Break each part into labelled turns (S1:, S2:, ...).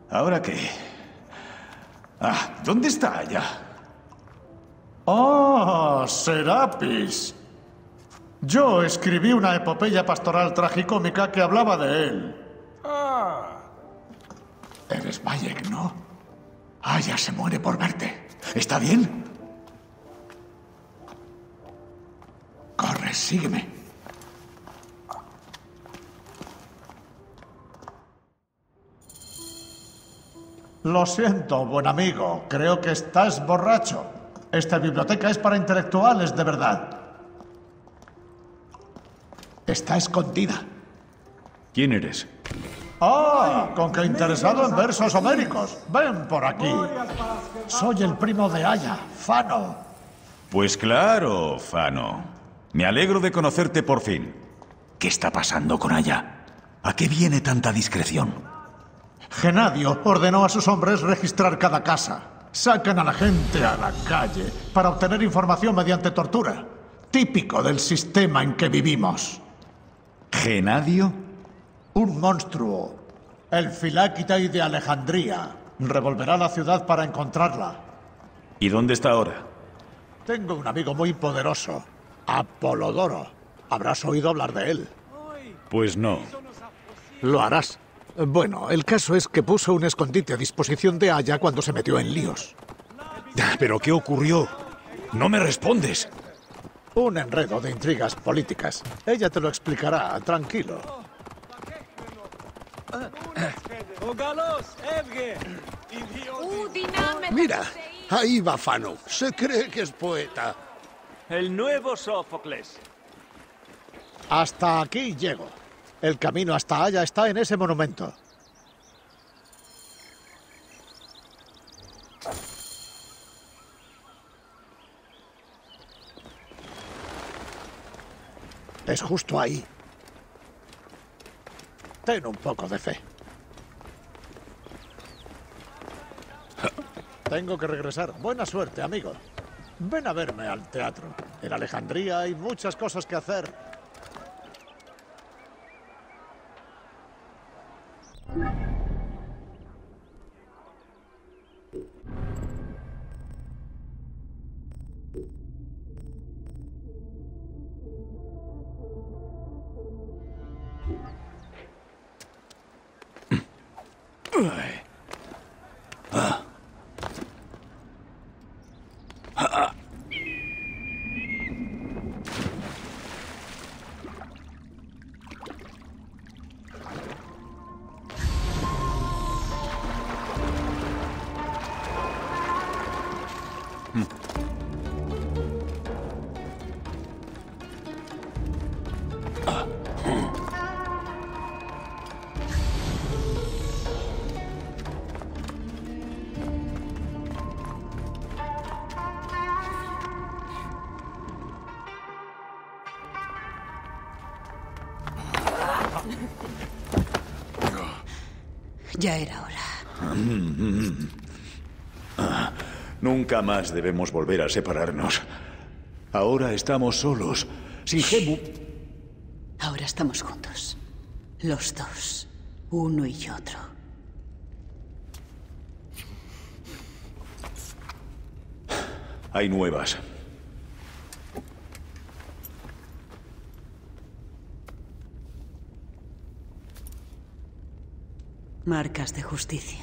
S1: ¿Ahora qué? Ah, ¿dónde está ella?
S2: ¡Ah, Serapis! Yo escribí una epopeya pastoral tragicómica que hablaba de él.
S1: Eres Bayek, ¿no? Aya se muere por verte. ¿Está bien? Corre, sígueme.
S2: Lo siento, buen amigo. Creo que estás borracho. Esta biblioteca es para intelectuales de verdad.
S1: Está escondida.
S3: ¿Quién eres?
S2: ¡Ah! Con que interesado en versos homéricos. Ven por aquí. Soy el primo de Aya, Fano.
S3: Pues claro, Fano. Me alegro de conocerte por fin.
S1: ¿Qué está pasando con Aya? ¿A qué viene tanta discreción?
S2: Genadio ordenó a sus hombres registrar cada casa. Sacan a la gente a la calle para obtener información mediante tortura. Típico del sistema en que vivimos.
S3: ¿Genadio?
S2: Un monstruo. El Filáquitae de Alejandría. Revolverá la ciudad para encontrarla.
S3: ¿Y dónde está ahora?
S2: Tengo un amigo muy poderoso. Apolodoro. Habrás oído hablar de él.
S3: Pues no.
S2: Lo harás. Bueno, el caso es que puso un escondite a disposición de Aya cuando se metió en líos.
S3: ¿Pero qué ocurrió? No me respondes.
S2: Un enredo de intrigas políticas. Ella te lo explicará, tranquilo.
S4: Mira, ahí va Fano. Se cree que es poeta.
S5: El nuevo Sófocles.
S2: Hasta aquí llego. El camino hasta Aya está en ese monumento. Es justo ahí. Ten un poco de fe. Tengo que regresar. Buena suerte, amigo. Ven a verme al teatro. En Alejandría hay muchas cosas que hacer.
S6: Ya era hora.
S3: Nunca más debemos volver a separarnos. Ahora estamos solos. Sin Gemu...
S6: Ahora estamos juntos. Los dos. Uno y otro.
S3: Hay nuevas.
S6: Marcas de justicia.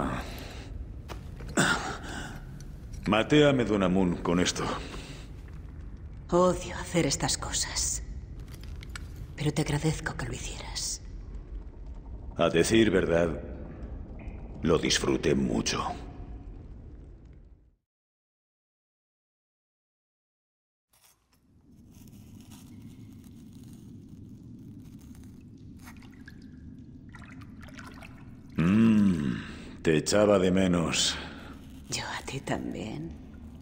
S3: Maté a Medunamun con esto.
S6: Odio hacer estas cosas. Pero te agradezco que lo hicieras.
S3: A decir verdad, lo disfruté mucho. Te echaba de menos.
S6: Yo a ti también.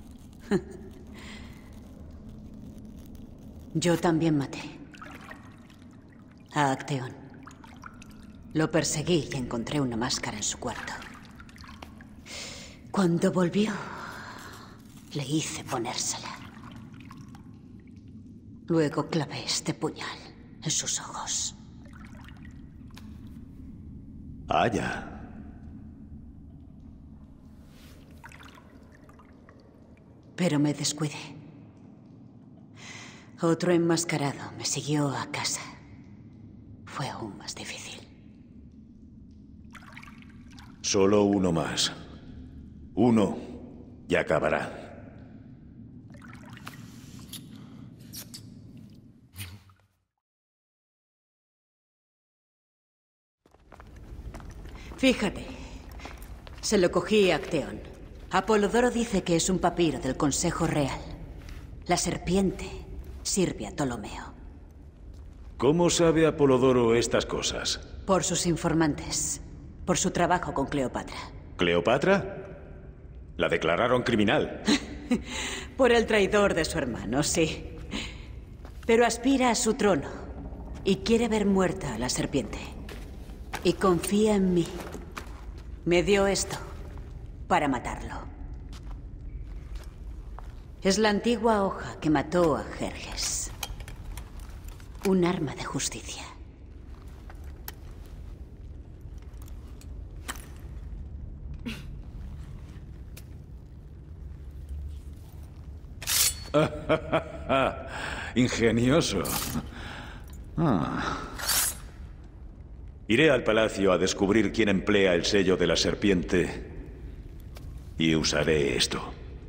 S6: Yo también maté a Acteón. Lo perseguí y encontré una máscara en su cuarto. Cuando volvió, le hice ponérsela. Luego clavé este puñal en sus ojos.
S3: Aya.
S6: pero me descuidé. Otro enmascarado me siguió a casa. Fue aún más difícil.
S3: Solo uno más. Uno y acabará.
S6: Fíjate. Se lo cogí a Acteón. Apolodoro dice que es un papiro del Consejo Real. La serpiente sirve a Ptolomeo.
S3: ¿Cómo sabe Apolodoro estas cosas?
S6: Por sus informantes. Por su trabajo con Cleopatra.
S3: ¿Cleopatra? La declararon criminal.
S6: Por el traidor de su hermano, sí. Pero aspira a su trono. Y quiere ver muerta a la serpiente. Y confía en mí. Me dio esto para matarlo. Es la antigua hoja que mató a Jerjes. Un arma de justicia.
S3: Ingenioso. Iré al palacio a descubrir quién emplea el sello de la serpiente y usaré esto.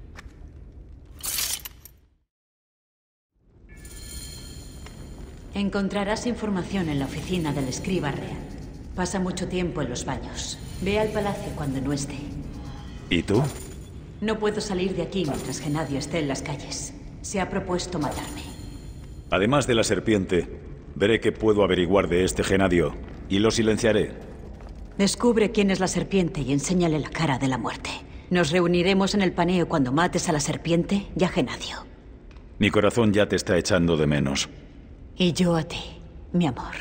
S6: Encontrarás información en la oficina del escriba real. Pasa mucho tiempo en los baños. Ve al palacio cuando no esté.
S3: ¿Y tú?
S6: No puedo salir de aquí mientras Genadio esté en las calles. Se ha propuesto matarme.
S3: Además de la serpiente, veré qué puedo averiguar de este Genadio y lo silenciaré.
S6: Descubre quién es la serpiente y enséñale la cara de la muerte. Nos reuniremos en el paneo cuando mates a la serpiente y a Genadio.
S3: Mi corazón ya te está echando de menos.
S6: Y yo a ti, mi amor.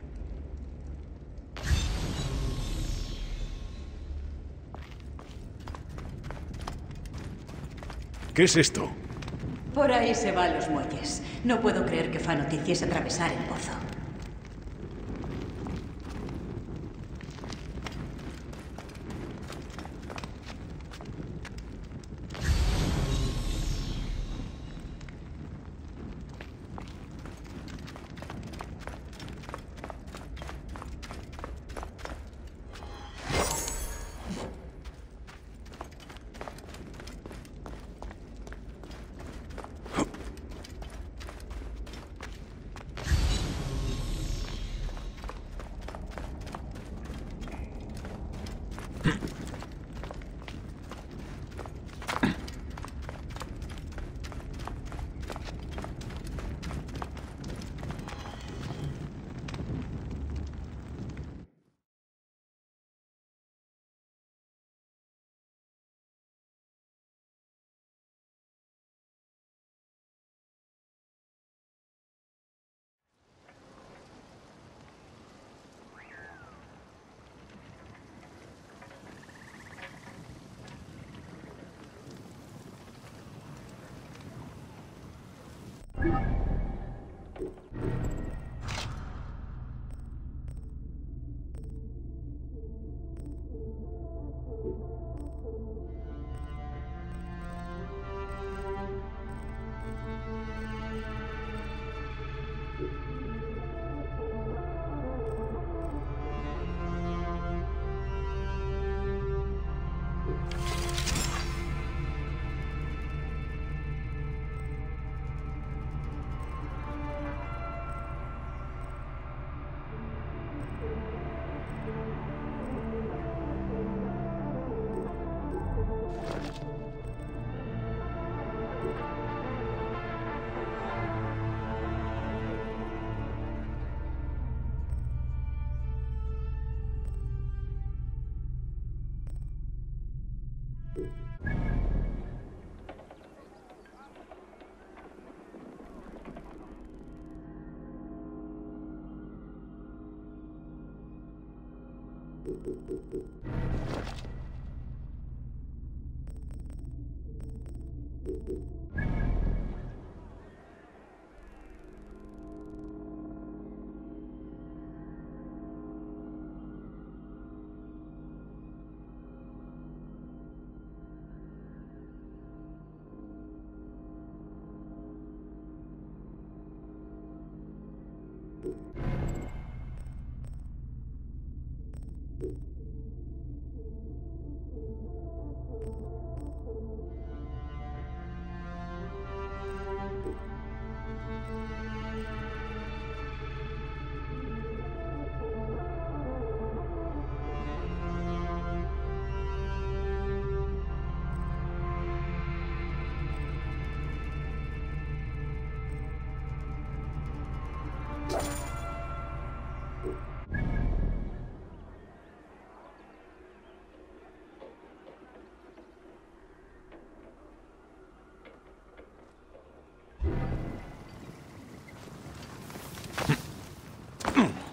S3: ¿Qué es esto?
S6: Por ahí se va a los muelles. No puedo creer que Fano te hiciese atravesar el pozo.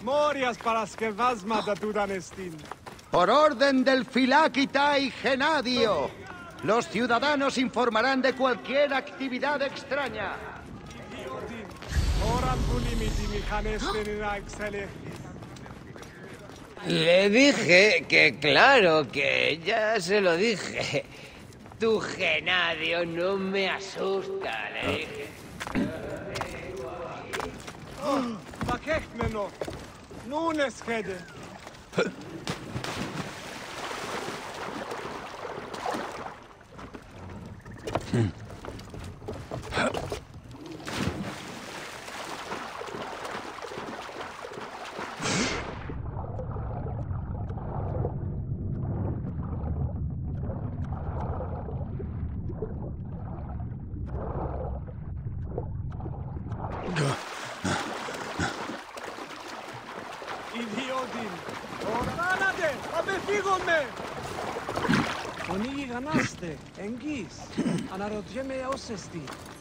S5: Morias para skevazma da Dudanestin.
S4: Por orden del Filakita y Genadio, los ciudadanos informarán de cualquier actividad extraña.
S7: Le dije que claro, que ya se lo dije. Tu Genadio no me asusta, le dije.
S5: Bakechmeno. Nun es quede. Idiodin. Oranade, abefigome. Oni ganaste, Engis. Anarodjeme osesti.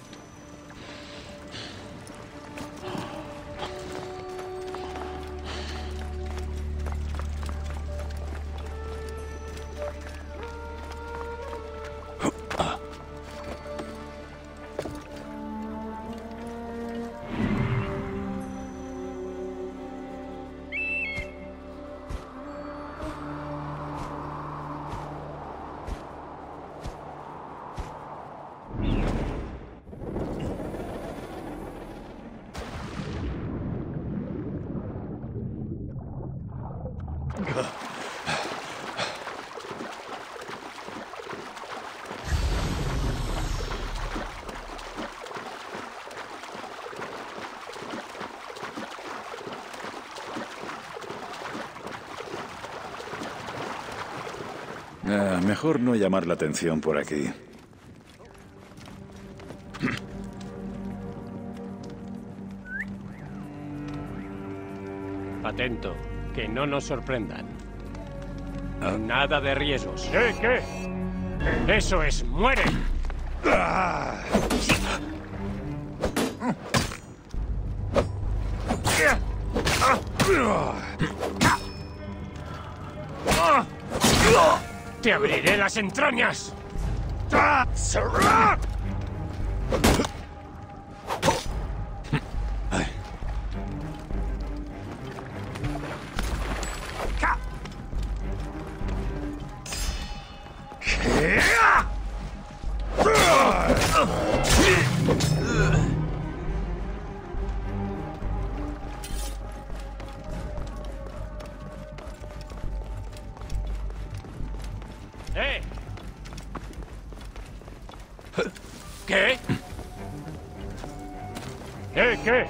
S3: Mejor no llamar la atención por aquí.
S8: Atento, que no nos sorprendan. Nada de riesgos. ¿Qué? ¡Eso es! ¡Muere! ¡Te abriré las entrañas! ¿Qué? ¿Qué?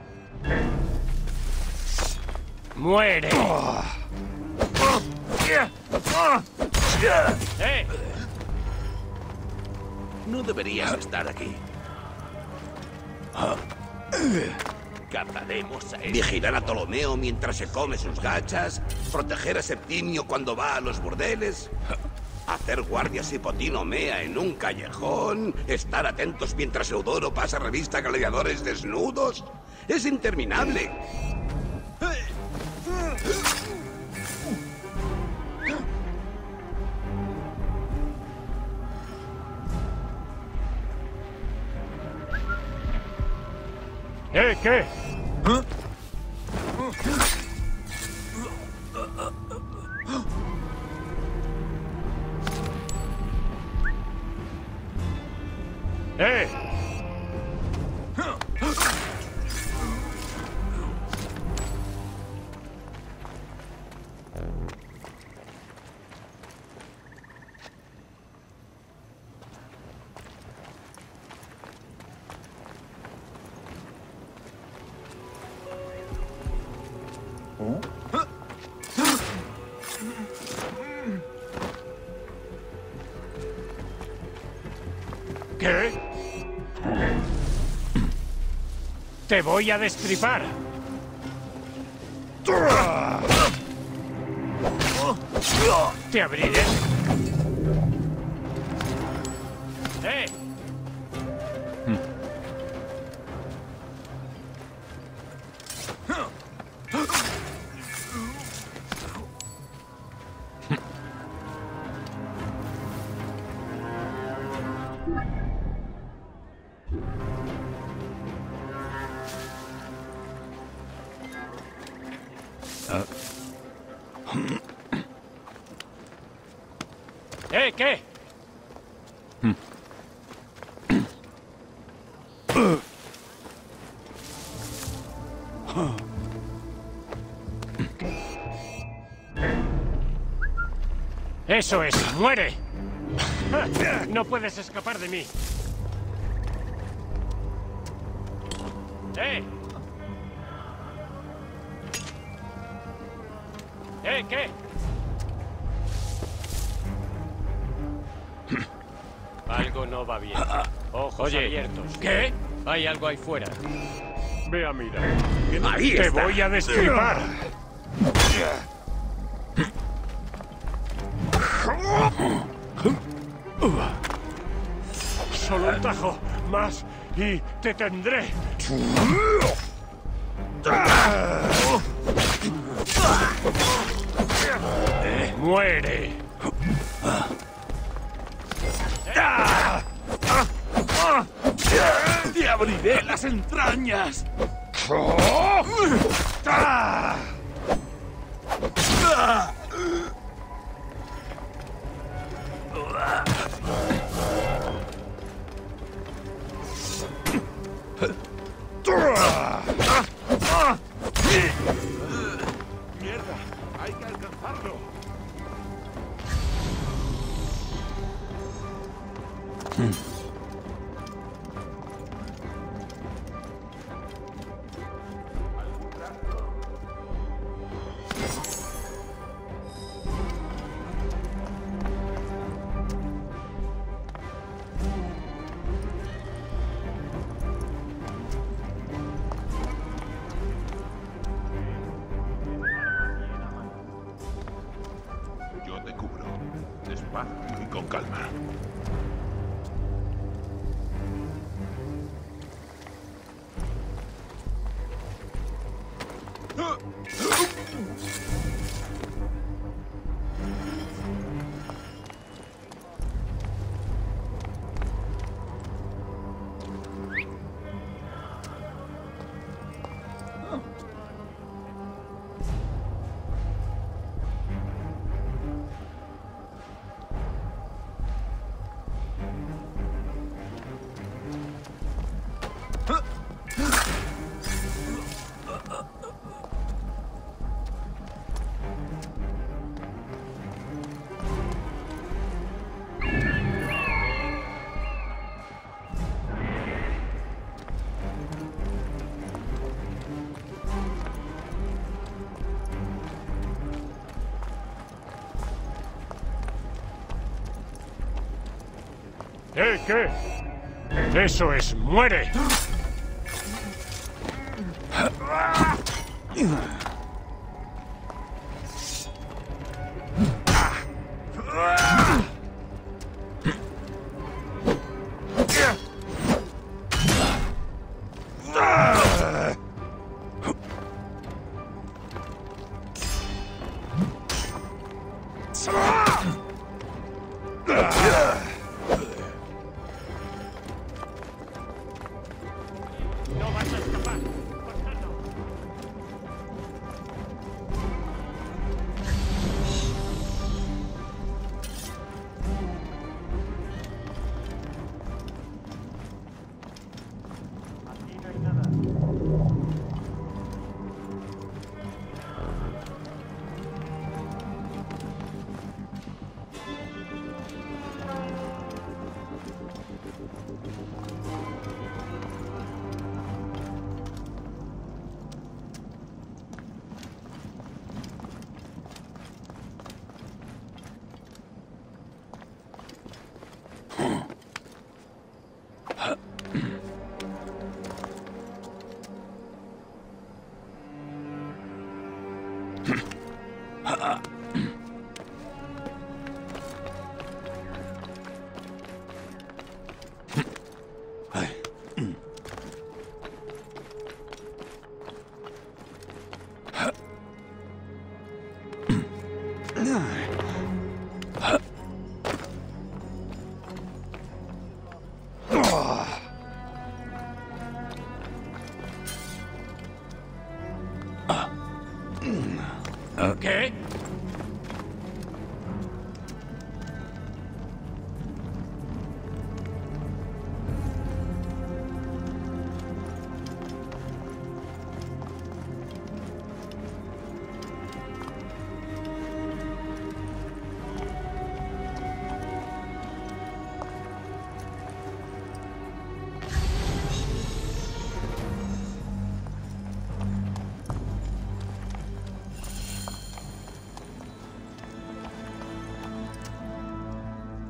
S8: ¡Muere!
S9: No deberías estar aquí. Cazaremos a él. Vigilar a Ptolomeo mientras se come sus gachas. Proteger a Septimio cuando va a los burdeles. Hacer guardias y Potino mea en un callejón. Estar atentos mientras Eudoro pasa revista a gladiadores desnudos. Es interminable.
S8: ¿Qué? ¿Qué? Te voy a destripar. Te abriré. ¿Qué? ¡Eso es! ¡Muere! No puedes escapar de mí. ¿Qué? Algo no va bien. Ojos abiertos. ¿Qué? Hay algo ahí fuera. Ve a mirar.
S9: Ahí
S8: ¡Te
S9: está.
S8: voy a destripar! Solo un tajo más y te tendré. ¡Muere!
S9: ¡Te abriré las entrañas! ¡Mierda! ¡Hay que alcanzarlo! Yo te cubro. Despacio y con calma.
S8: ¿Qué? ¡Eso es! ¡Muere! ¡No vas a escapar! Aquí no hay nada.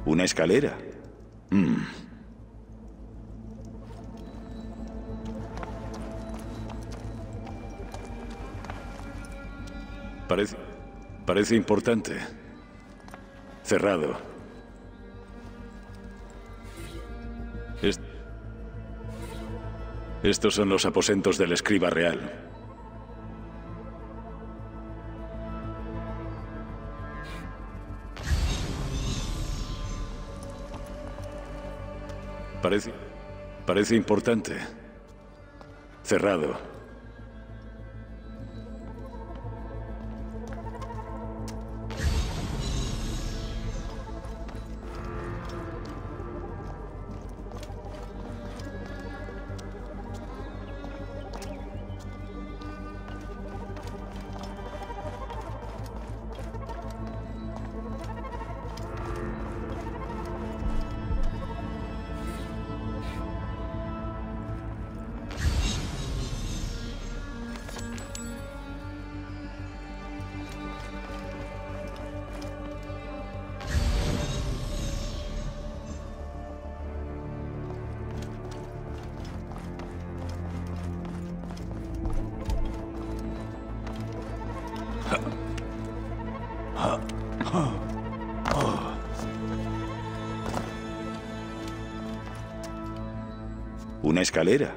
S3: ¿Una escalera? Parece importante. Cerrado. Estos son los aposentos del escriba real. Parece importante. Cerrado. ¿Una escalera?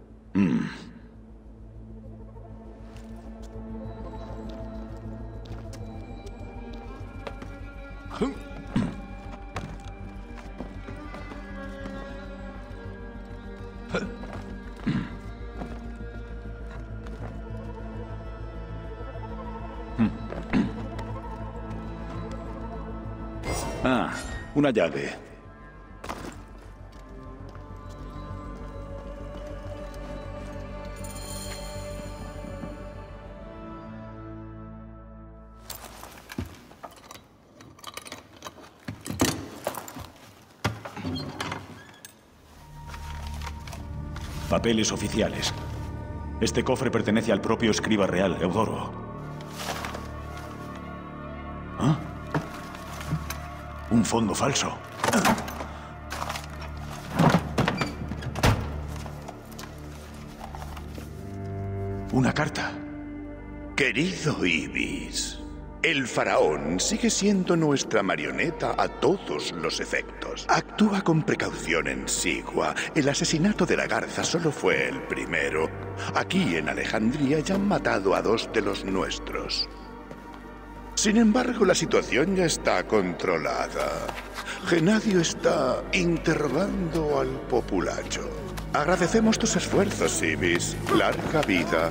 S3: Una llave. Papeles oficiales. Este cofre pertenece al propio escriba real, Eudoro. ¿Ah? Un fondo falso. Una carta.
S10: Querido Ibis, el faraón sigue siendo nuestra marioneta a todos los efectos. Actúa con precaución en Sigua. El asesinato de la garza solo fue el primero. Aquí en Alejandría ya han matado a 2 de los nuestros. Sin embargo, la situación ya está controlada. Genadio está interrogando al populacho. Agradecemos tus esfuerzos, Ibis. Larga vida.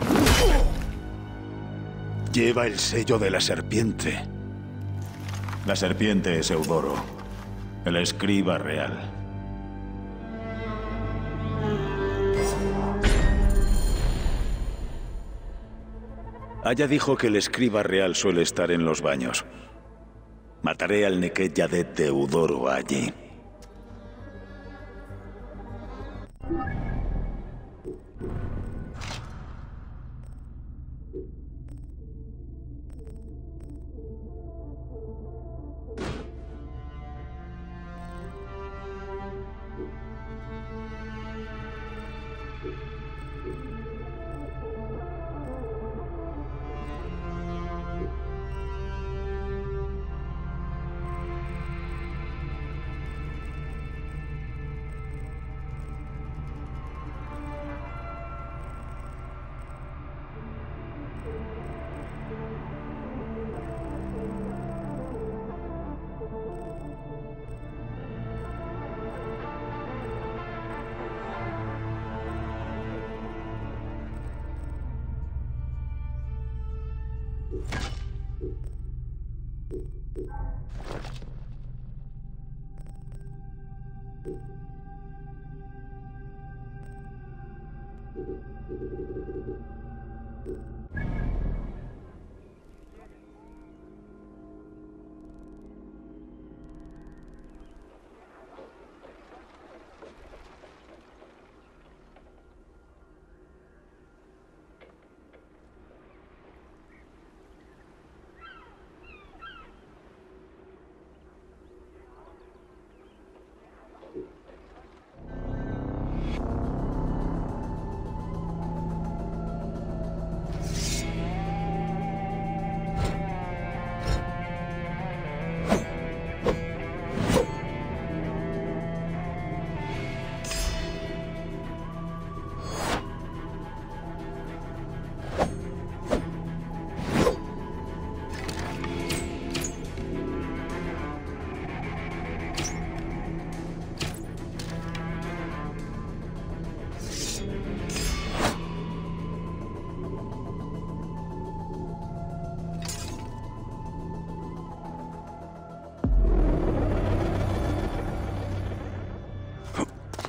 S3: Lleva el sello de la serpiente. La serpiente es Eudoro, el escriba real. Aya dijo que el escriba real suele estar en los baños. Mataré al Neket Yadet de Eudoro allí.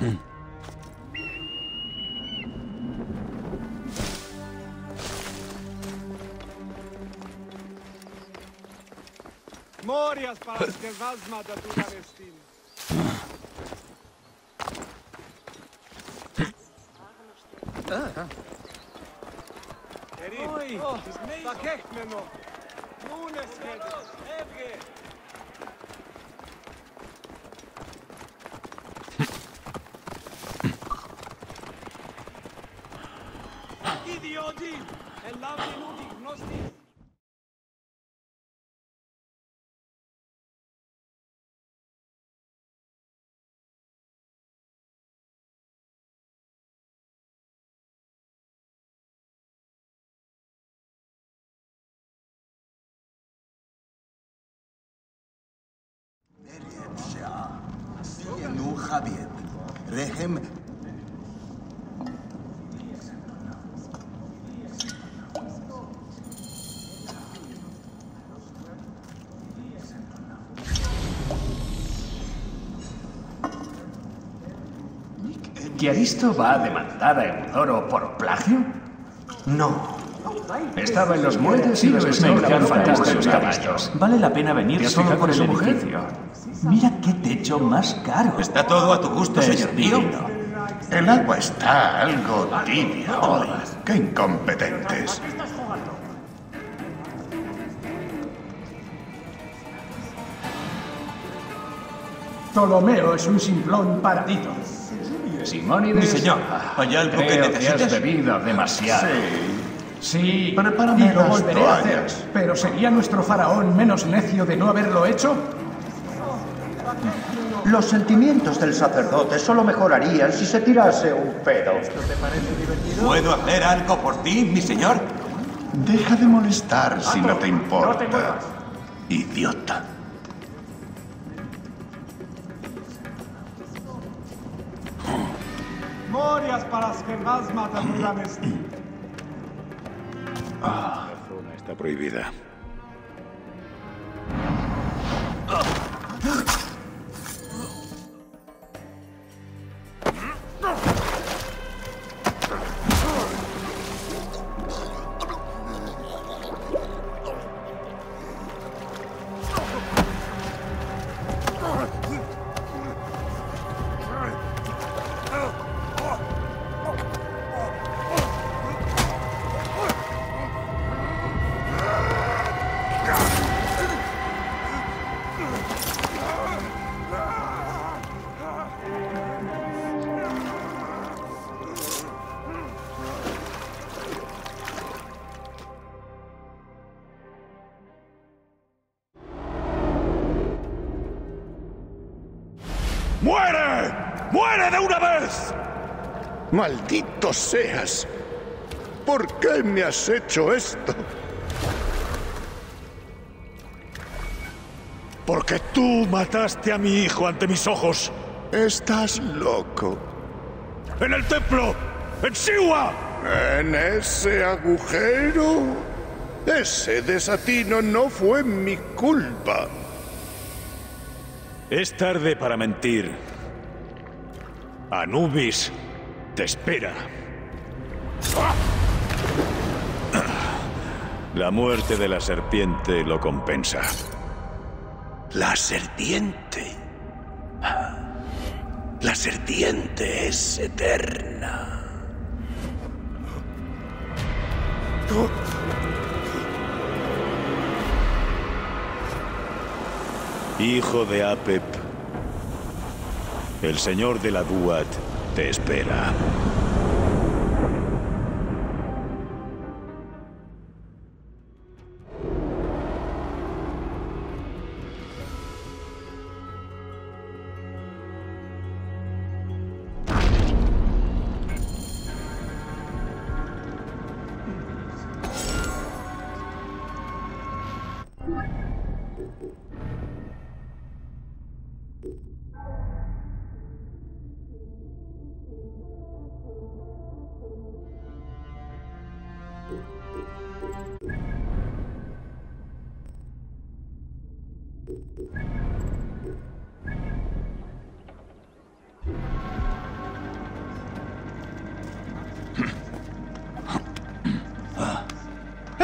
S5: Morias para skevazma da Dudanestin. Oi, takech meno. Nun skede. Evge. Idioti! El lavri nudi gnosti.
S11: נו חביב, רחם...
S1: ¿Kiaristo va a demandar a Eudoro por plagio?
S11: No.
S1: Estaba en los muelles y los desnudaron fantasmas de sus caballos. Vale la pena venir solo por el edificio. Mira qué techo más caro.
S11: Está todo a tu gusto, señor mío.
S10: El agua está algo tibia hoy. ¡Qué incompetentes!
S1: Ptolomeo es un simplón paradito. Simónides...
S11: Mi señor, ¿hay algo que
S1: creo
S11: necesites?
S1: que has bebido demasiado. Sí,
S10: Prepárame
S1: y lo
S10: las
S1: volveré a hacer.
S10: toallas.
S1: ¿Pero sería nuestro faraón menos necio de no haberlo hecho?
S12: Los sentimientos del sacerdote solo mejorarían si se tirase un pedo.
S11: ¿Puedo hacer algo por ti, mi señor?
S10: Deja de molestar si no te importa. Idiota.
S5: Morias para skevazma da Dudanestin.
S3: La zona está prohibida.
S10: ¡Muere! ¡Muere de una vez! ¡Maldito seas! ¿Por qué me has hecho esto?
S2: Porque tú mataste a mi hijo ante mis ojos.
S10: Estás loco.
S2: ¡En el templo! ¡En Siwa!
S10: ¿En ese agujero? Ese desatino no fue mi culpa.
S2: Es tarde para mentir. Anubis te espera. La muerte de la serpiente lo compensa.
S10: La serpiente. La serpiente es eterna.
S3: Hijo de Apep, el señor de la Duat te espera.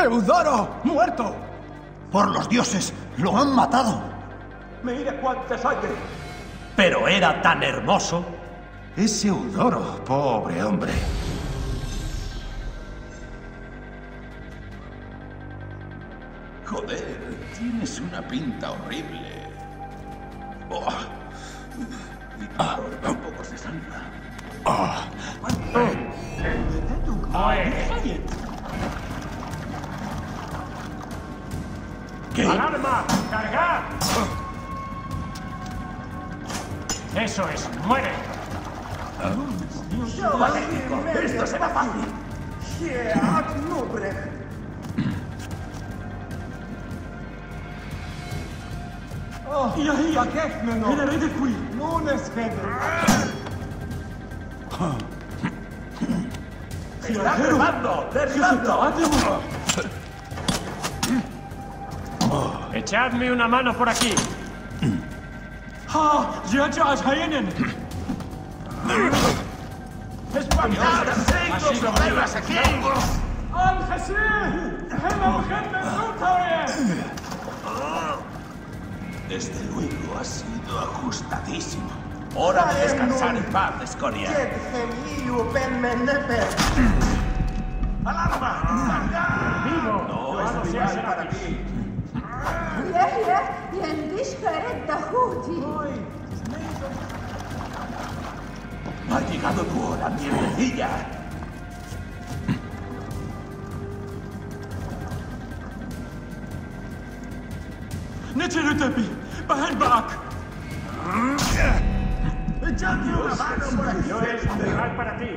S2: ¡Eudoro! ¡Muerto! ¡Por los dioses! ¡Lo han matado!
S11: Mire cuántas hay.
S1: Pero era tan hermoso.
S2: Es Eudoro, pobre hombre.
S11: Joder, tienes una pinta horrible. Oh. Tampoco se salva.
S8: ¿Qué? ¡Alarma! ¡Cargad! ¡Eso es! ¡Muere!
S11: ¡Patético! ¡Esto será fácil! ¡Está derribando! ¡Derribando!
S8: ¡Echadme una mano por aquí!
S11: ¡Espabilad! ¡Tengo problemas aquí! Desde luego ha sido ajustadísimo. Hora de descansar en paz, Escoria. ¡Alarma!
S8: ¡Vivo!
S11: No es lugar para ti. Ha llegado tu hora, mierdecilla. ¡Echadme una mano por aquí!
S8: ¡Yo es un lugar para ti!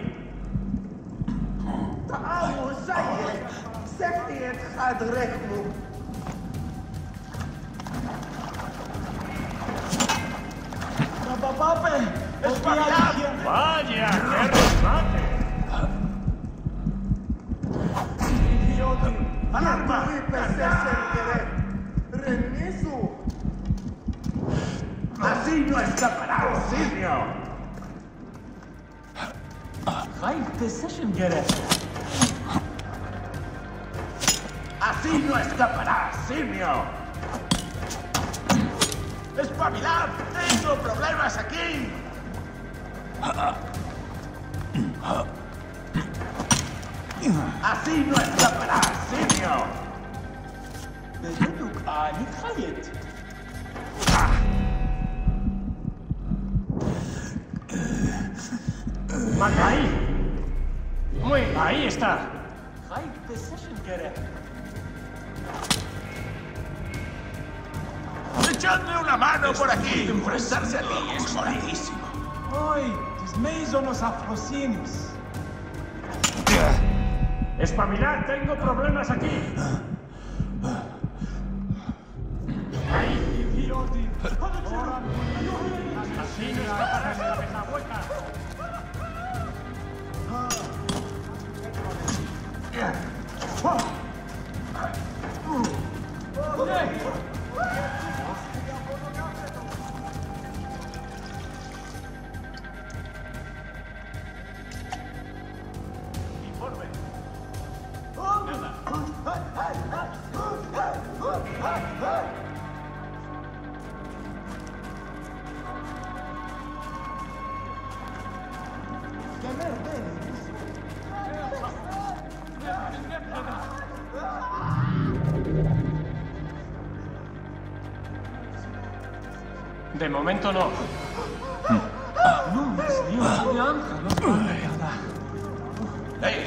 S8: ¡Vaya! ¡Qué remate!
S11: ¡Alarma! ¡Así no escaparás, simio! ¡Así no escaparás, simio! ¡Espabilad! ¡Tengo problemas aquí! ¡Así no escaparás, simio!
S8: ¡Mata ahí! ¡Muy! ¡Ahí está!
S11: ¡Echadme una mano por aquí! ¡Enfrentarse a ti es jodidísimo!
S8: ¡Espabilad! ¡Tengo problemas aquí! ¡Ahí! ¡Así no escaparás de la pesahueca! De momento no.
S11: ¡Hey!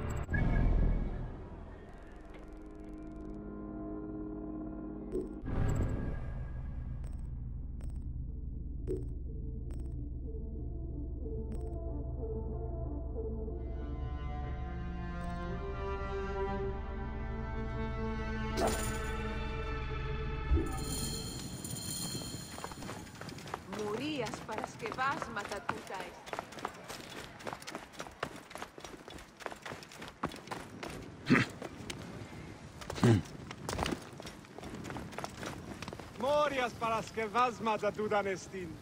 S13: Mories per esquivar els matatutais.
S5: Morias para que vas matatuda nestin.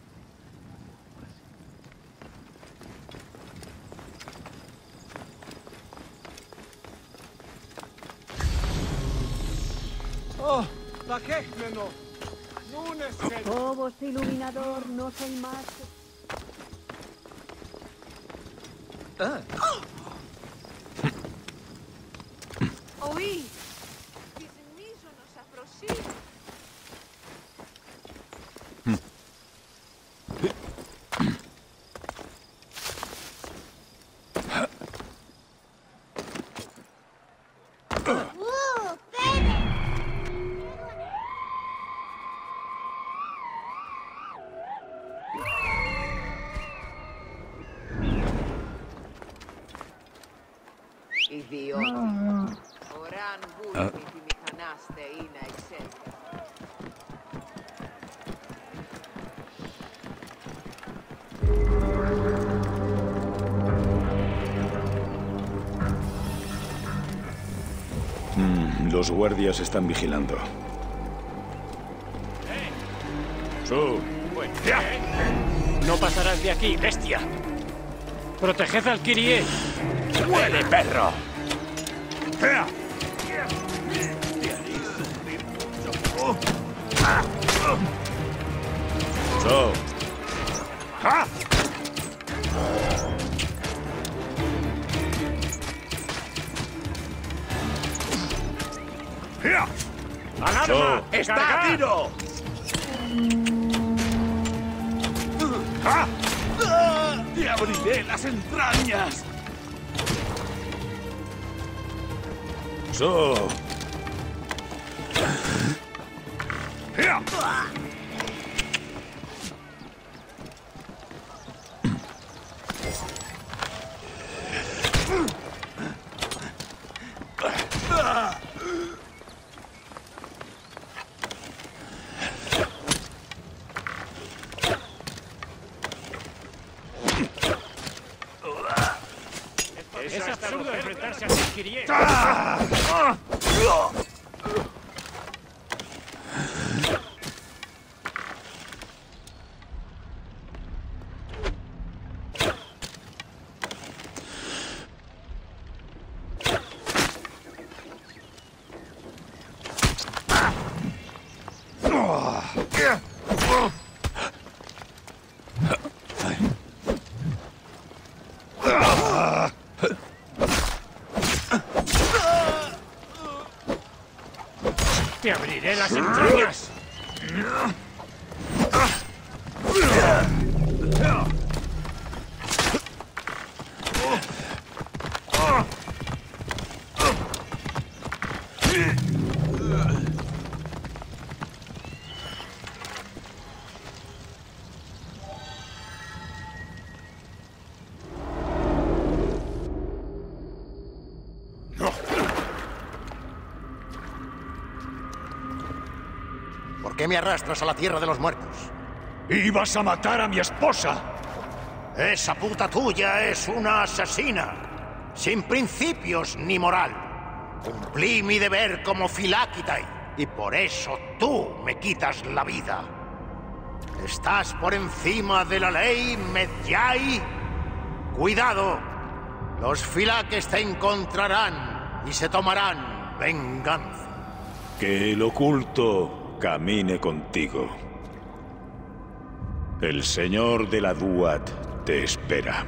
S5: Oh, la quejmeno. Nun es que...
S14: Oh, vos iluminador, no soy más.
S13: Oí. Dizemiso nos aproxima. Idioti. Oran bulmi mi canaste ina excelsa.
S3: Los guardias están vigilando. ¡Su!
S8: Pues, no pasarás de aquí, bestia. Proteged al Kyrie.
S11: ¡Huele, perro!
S3: ¡So!
S11: ¡Alarma! ¡Está a tiro! ¡Te abriré las entrañas!
S3: ¡So!
S8: Es absurdo enfrentarse a los Kyrie. ¡Te abriré las entrañas!
S15: ¿Por qué me arrastras a la tierra de los muertos?
S2: ¡Ibas a matar a mi esposa!
S15: Esa puta tuya es una asesina, sin principios ni moral. Cumplí mi deber como Philakitai, y por eso tú me quitas la vida. ¿Estás por encima de la ley, Medjay? ¡Cuidado! Los Philakes te encontrarán y se tomarán venganza.
S3: Que el oculto camine contigo. El señor de la Duat te espera.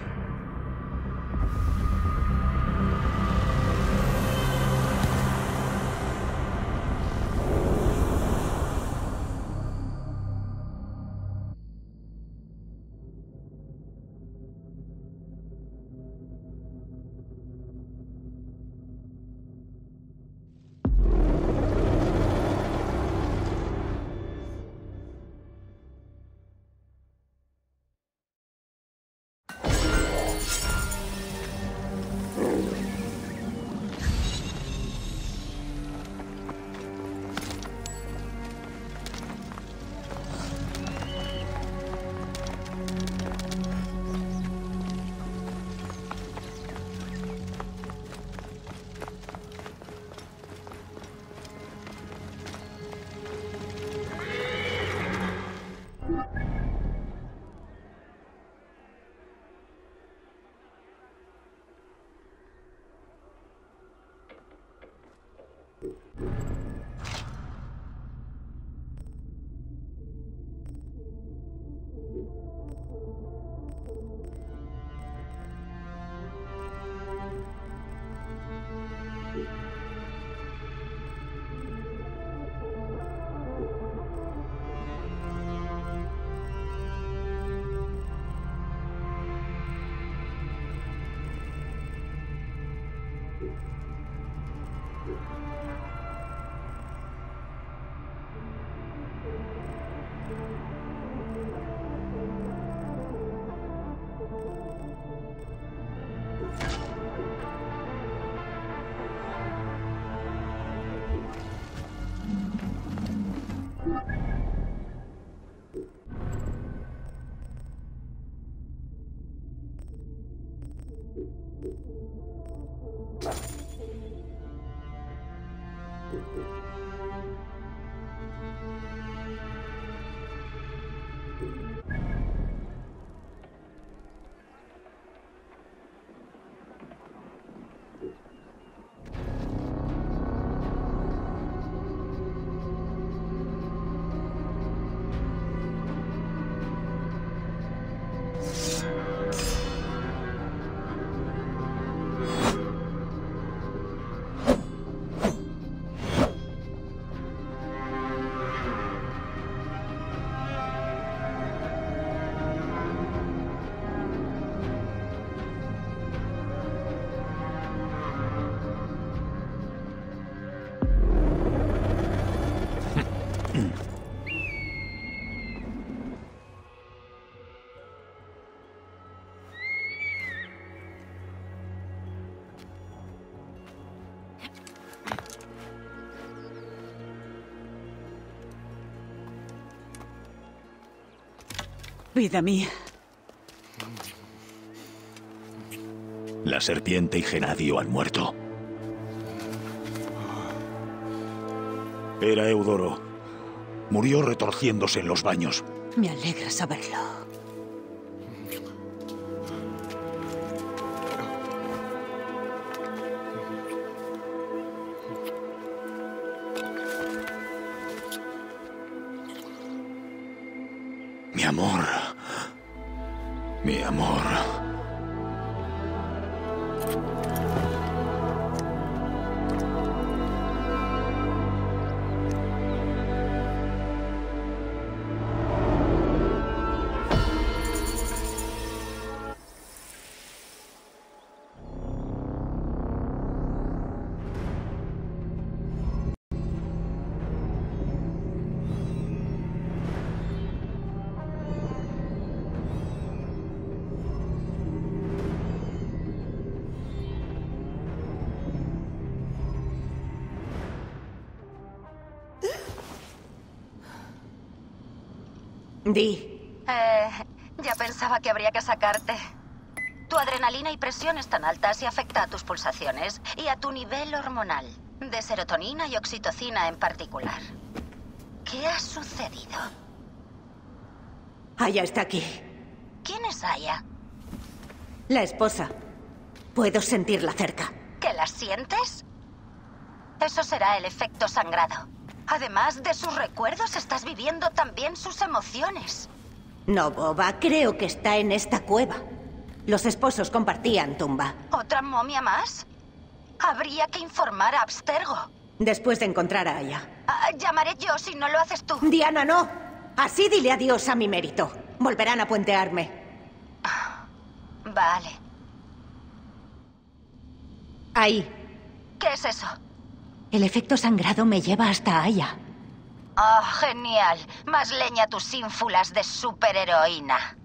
S6: Vida mía.
S3: La serpiente y Genadio han muerto. Era Eudoro. Murió retorciéndose en los baños.
S6: Me alegra saberlo.
S3: Mi amor. Mi amor.
S6: Di.
S16: Ya pensaba que habría que sacarte. Tu adrenalina y presión están altas y afecta a tus pulsaciones y a tu nivel hormonal, de serotonina y oxitocina en particular. ¿Qué ha sucedido?
S6: Aya está aquí.
S16: ¿Quién es Aya?
S6: La esposa. Puedo sentirla cerca.
S16: ¿Que la sientes? Eso será el efecto sangrado. Además de sus recuerdos, estás viviendo también sus emociones.
S6: No, boba. Creo que está en esta cueva. Los esposos compartían tumba.
S16: ¿Otra momia más? Habría que informar a Abstergo.
S6: Después de encontrar a Aya.
S16: Llamaré yo si no lo haces tú.
S6: Diana, no. Así dile adiós a mi mérito. Volverán a puentearme.
S16: Vale.
S6: Ahí.
S16: ¿Qué es eso?
S6: El efecto sangrado me lleva hasta Aya.
S16: Ah, genial. Más leña a tus ínfulas de superheroína.